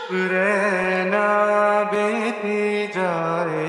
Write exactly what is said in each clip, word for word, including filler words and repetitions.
रहना बीती जाए,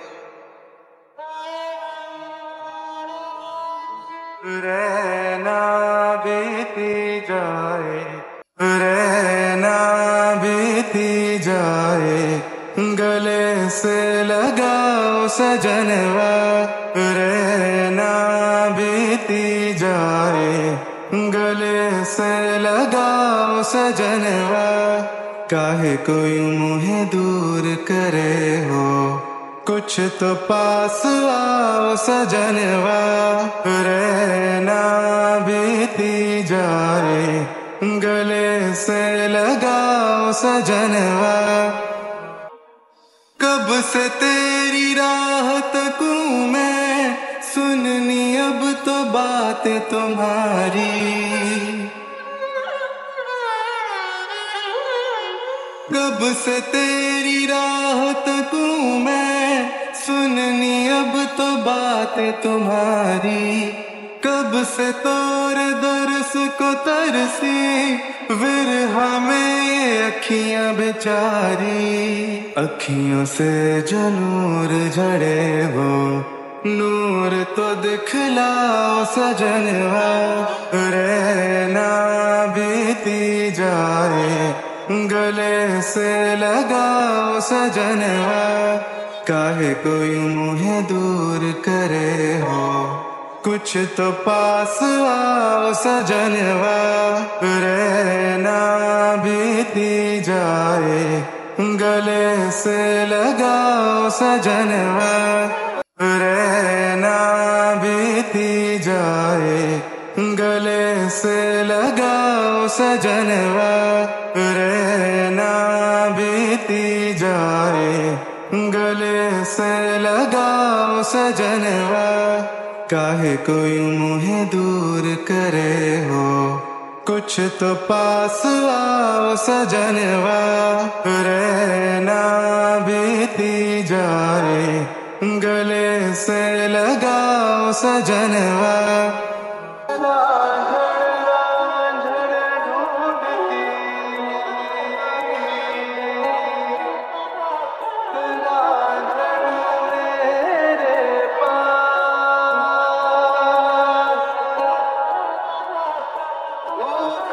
रहना बीती जाए, रहना बीती जाए, गले से लगाओ सजनवा, रहना बीती जाए, गले से लगाओ सजनवा। काहे कोई मुझे दूर करे हो, कुछ तो पास आओ सजनवा, रहना बीती जाए, गले से लगाओ सजनवा। कब से तेरी राह तकूं मैं, सुननी अब तो बातें तुम्हारी। कब से तेरी राह तकूं मैं, सुननी अब तो बातें तुम्हारी। कब से तोर दरस को तरसी, विरहा में ये अखियां बेचारी। अखियों से जो नूर झड़े हो, नूर तो दिखलाओ सजनवा, रहना बीती जाए, गले से लगाओ सजनवा। काहे कोई मुझे दूर करे हो, कुछ तो पास आओ सजनवा, रहना बीती जाए, गले से लगाओ सजनवा, रहना बीती जाए, गले से लगाओ सजनवा, रहना बीती जाए, गले से लगाओ सजनवा। काहे कोई मुझे दूर करे हो, कुछ तो पास आओ सजनवा, रहना बीती जाए, गले से लगाओ सजनवा। Oh